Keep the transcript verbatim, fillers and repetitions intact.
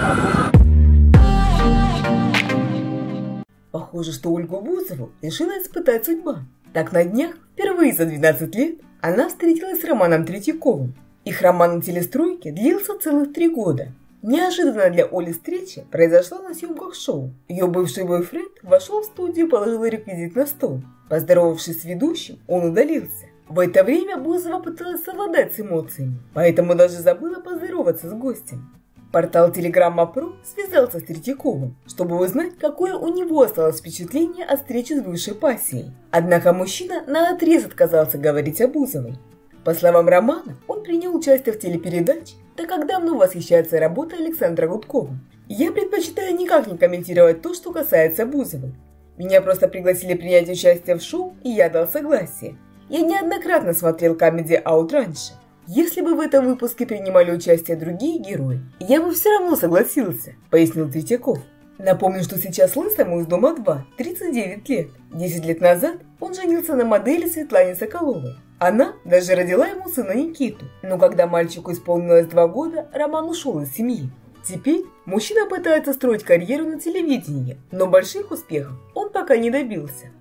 Похоже, что Ольгу Бузову решила испытать судьба. Так на днях, впервые за двенадцать лет, она встретилась с Романом Третьяковым. Их роман на телестройке длился целых три года. Неожиданно для Оли встреча произошла на съемках шоу. Ее бывший бойфренд вошел в студию и положил реквизит на стол. Поздоровавшись с ведущим, он удалился. В это время Бузова пыталась совладать с эмоциями, поэтому даже забыла поздороваться с гостем. Портал Телеграмма.про связался с Третьяковым, чтобы узнать, какое у него осталось впечатление от встречи с бывшей пассией. Однако мужчина наотрез отказался говорить о Бузовой. По словам Романа, он принял участие в телепередаче, так как давно восхищается работой Александра Гудкова. «Я предпочитаю никак не комментировать то, что касается Бузовой. Меня просто пригласили принять участие в шоу, и я дал согласие. Я неоднократно смотрел Comedy Out раньше. Если бы в этом выпуске принимали участие другие герои, я бы все равно согласился», — пояснил Третьяков. Напомню, что сейчас Лысому из Дома два тридцать девять лет. десять лет назад он женился на модели Светлане Соколовой. Она даже родила ему сына Никиту. Но когда мальчику исполнилось два года, Роман ушел из семьи. Теперь мужчина пытается строить карьеру на телевидении, но больших успехов он пока не добился.